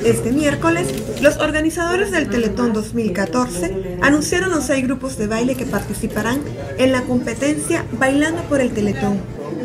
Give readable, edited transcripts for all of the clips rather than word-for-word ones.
Este miércoles, los organizadores del Teletón 2014 anunciaron los 6 grupos de baile que participarán en la competencia Bailando por el Teletón.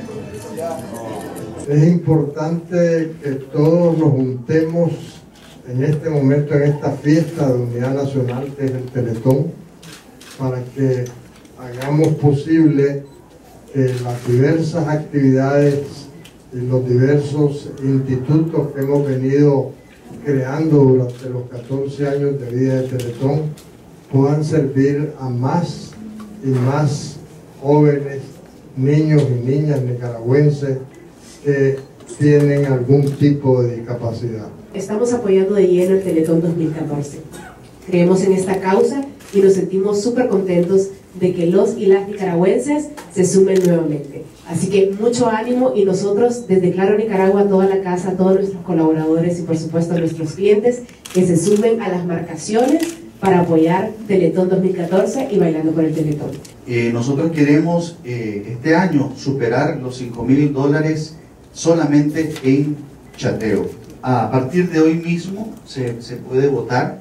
Es importante que todos nos juntemos en este momento, en esta fiesta de unidad nacional que es el Teletón, para que hagamos posible que las diversas actividades y los diversos institutos que hemos venido creando durante los 14 años de vida de Teletón puedan servir a más y más jóvenes, niños y niñas nicaragüenses que tienen algún tipo de discapacidad. Estamos apoyando de lleno el Teletón 2014. Creemos en esta causa y nos sentimos súper contentos de que los y las nicaragüenses se sumen nuevamente. Así que mucho ánimo, y nosotros desde Claro Nicaragua, toda la casa, todos nuestros colaboradores y por supuesto nuestros clientes que se sumen a las marcaciones para apoyar Teletón 2014 y Bailando por el Teletón. Nosotros queremos este año superar los $5.000 solamente en chateo. A partir de hoy mismo se puede votar,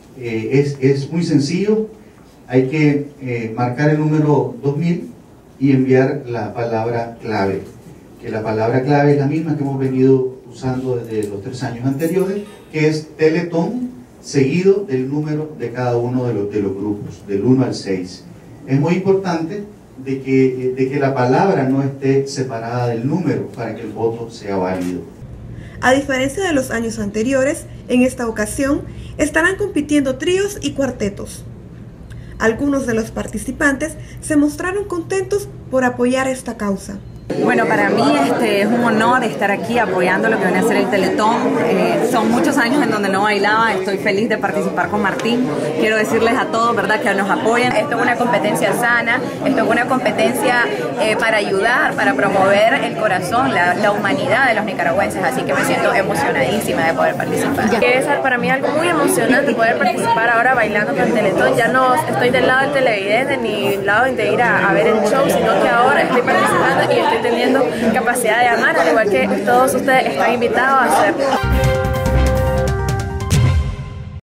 es muy sencillo. Hay que marcar el número 2000 y enviar la palabra clave, que la palabra clave es la misma que hemos venido usando desde los 3 años anteriores, que es Teletón seguido del número de cada uno de los grupos, del 1 al 6. Es muy importante de que la palabra no esté separada del número para que el voto sea válido. A diferencia de los años anteriores, en esta ocasión estarán compitiendo tríos y cuartetos. Algunos de los participantes se mostraron contentos por apoyar esta causa. Bueno, para mí es un honor estar aquí apoyando lo que viene a ser el Teletón. Son muchos años en donde no bailaba, estoy feliz de participar con Martín. Quiero decirles a todos, ¿verdad?, que nos apoyen. Esto es una competencia sana, esto es una competencia para ayudar, para promover el corazón, la humanidad de los nicaragüenses, así que me siento emocionadísima de poder participar. Es para mí algo muy emocionante poder participar ahora bailando con el Teletón. Ya no estoy del lado del televidente ni del lado de ir a ver el show, sino que ahora estoy participando y estoy teniendo capacidad de amar, al igual que todos ustedes están invitados a hacerlo.